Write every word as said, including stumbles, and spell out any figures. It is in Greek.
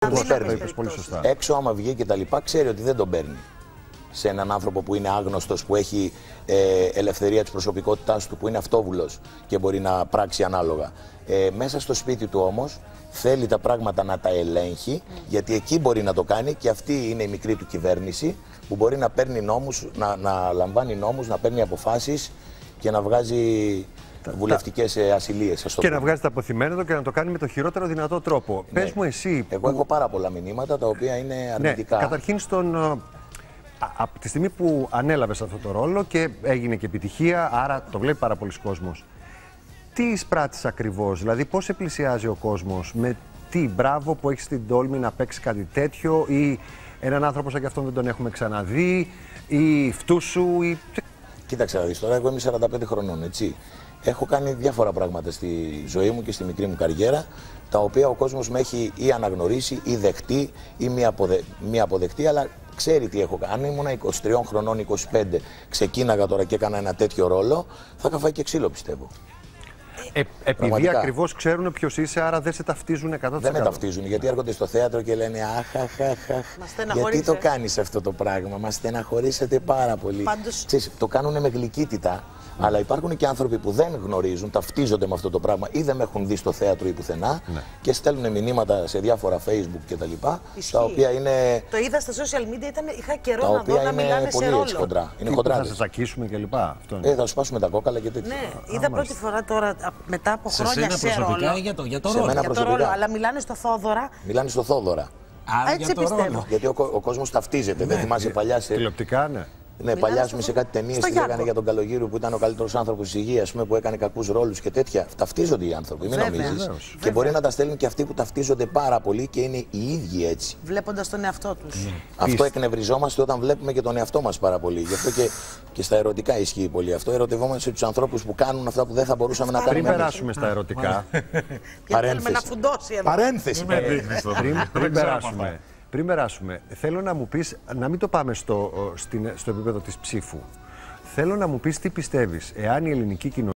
Πώς παίρνει, είπες πολύ σωστά. Έξω, άμα βγει και τα λοιπά, ξέρει ότι δεν τον παίρνει. Σε έναν άνθρωπο που είναι άγνωστος, που έχει ε, ελευθερία της προσωπικότητάς του, που είναι αυτόβουλος και μπορεί να πράξει ανάλογα. Ε, μέσα στο σπίτι του όμως θέλει τα πράγματα να τα ελέγχει, mm. γιατί εκεί μπορεί να το κάνει και αυτή είναι η μικρή του κυβέρνηση που μπορεί να παίρνει νόμους, να, να λαμβάνει νόμους, να παίρνει αποφάσεις και να βγάζει βουλευτικές ασυλίες. Και να βγάζει τα αποθυμένετο και να το κάνει με το χειρότερο δυνατό τρόπο. Ναι. Πες μου εσύ. Εγώ που... έχω πάρα πολλά μηνύματα τα οποία είναι αρνητικά. Ναι, καταρχήν στον... Από τη στιγμή που ανέλαβες αυτό το ρόλο και έγινε και επιτυχία, άρα το βλέπει πάρα πολλοί κόσμος. Τι εισπράττεις ακριβώς, δηλαδή πώς σε πλησιάζει ο κόσμος, με τι, μπράβο που έχεις την τόλμη να παίξει κάτι τέτοιο, ή έναν άνθρωπο σαν κι αυτόν δεν τον έχουμε ξαναδεί, ή φτούσου, ή... Κοίταξε να δεις τώρα, εγώ είμαι σαράντα πέντε χρονών, έτσι. Έχω κάνει διάφορα πράγματα στη ζωή μου και στη μικρή μου καριέρα, τα οποία ο κόσμος με έχει ή αναγνωρίσει ή δεχτεί ή μη, αποδε... μη αποδεχτεί, αλλά ξέρει τι έχω κάνει. Αν ήμουν είκοσι τρία χρονών, είκοσι πέντε, ξεκίναγα τώρα και έκανα ένα τέτοιο ρόλο, θα είχα φάει και ξύλο, πιστεύω. Ε, επειδή ακριβώς ξέρουν ποιος είσαι, άρα δεν σε ταυτίζουν εκατό τοις εκατό. Δεν με ταυτίζουν, γιατί έρχονται στο θέατρο και λένε αχ, αχ, αχ, αχ. Γιατί το κάνεις αυτό το πράγμα, μας στεναχωρήσετε πάρα πολύ. Πάντως... Ξέρεις, το κάνουν με γλυκύτητα. Mm. Αλλά υπάρχουν και άνθρωποι που δεν γνωρίζουν, ταυτίζονται με αυτό το πράγμα ή δεν με έχουν δει στο θέατρο ή πουθενά ναι. και στέλνουν μηνύματα σε διάφορα Facebook κτλ. Τα, τα οποία είναι. Το είδα στα social media, ήταν, είχα καιρό να δω να μιλάνε σε ρόλο. Έτσι, χοντρά. Είναι χοντρά. Θα σας ακίσουμε κλπ. Αυτό είναι. Ε, θα σπάσουμε τα κόκαλα και τέτοια. Ναι, είδα πρώτη φορά τώρα μετά από χρόνια σε, σε ρόλο. Για το, για το ρόλο. Για το ρόλο, αλλά μιλάνε στο Θόδωρα. Μιλάνε στο Θόδωρα. Άρα έτσι για το πιστεύω. ρόλο. Γιατί ο, ο κόσμος ταυτίζεται. Δεν θυμάσαι παλιά σε. Τηλεοπτικά, ναι. Ναι, παλιά σε κάτι ταινίες τι λέγανε για τον Καλογύρου που ήταν ο καλύτερος άνθρωπος της υγείας, που έκανε κακούς ρόλους και τέτοια. Ταυτίζονται οι άνθρωποι, μην νομίζεις. Και Βέβαια. μπορεί να τα στέλνουν και αυτοί που ταυτίζονται πάρα πολύ και είναι οι ίδιοι έτσι. Βλέποντας τον εαυτό τους. Mm. Αυτό εκνευριζόμαστε όταν βλέπουμε και τον εαυτό μας πάρα πολύ. Γι' αυτό και, και στα ερωτικά ισχύει πολύ αυτό. Ερωτευόμαστε τους ανθρώπους που κάνουν αυτά που δεν θα μπορούσαμε να κάνουμε. Πριν περάσουμε στα ερωτικά. Παρένθεση. Παρένθεση. Πριν περάσουμε. Πριν περάσουμε, θέλω να μου πεις, να μην το πάμε στο, στην, στο επίπεδο της ψήφου. Θέλω να μου πεις τι πιστεύεις, εάν η ελληνική κοινωνία